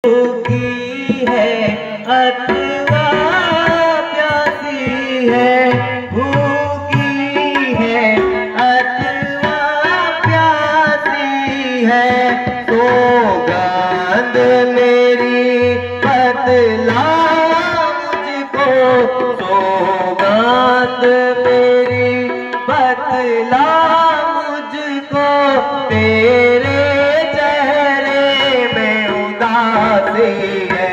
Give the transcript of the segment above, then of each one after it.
भूखी है अथवा प्यासी है, भूखी है अथवा प्यासी है, सौगंध मेरी बतला मुझको, सौगंध मेरी बतला मुझको, तेरे चेहरे में उदासी है।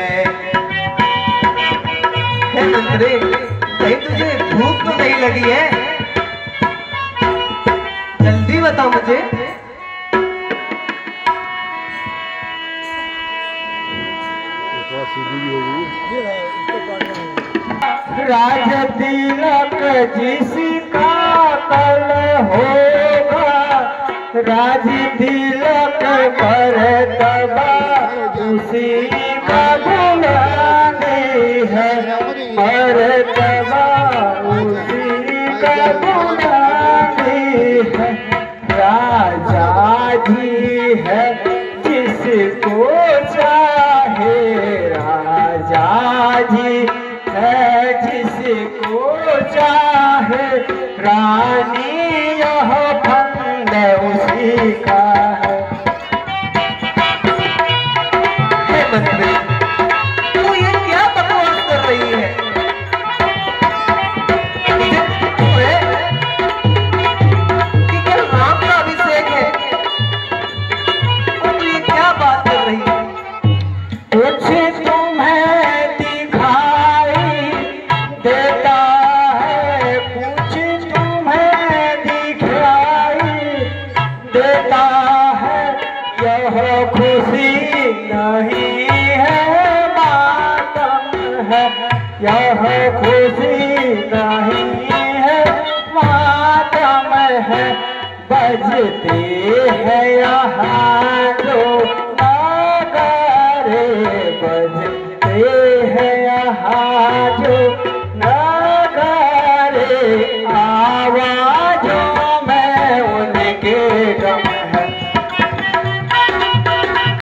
मंत्री, कहीं तुझे भूख तो नहीं लगी है? जल्दी बता मुझे। राज तिलक जिसका कल होगा, राज तिलक मर्तबा उसी का बुलाने है, मर्तबा उसी का बुलाने है। राजा जी है जिसको चाहे, राजा जी है जिसको चाहे, रानी यह फंद उसी का है। हे मंत्री, तू ये क्या बकवास कर रही है? कि क्या राम का अभिषेक है? और तू ये क्या बात कर रही है? कुछ तुम्हें दिखाई देता है, कुछ तुम्हें दिखाई देता है, यह खुशी नहीं है मातम है, यह खुशी नहीं है मातम है। बजते हैं यहाँ जो नगारे, बजते हैं यहाँ जो नगारे, आवाज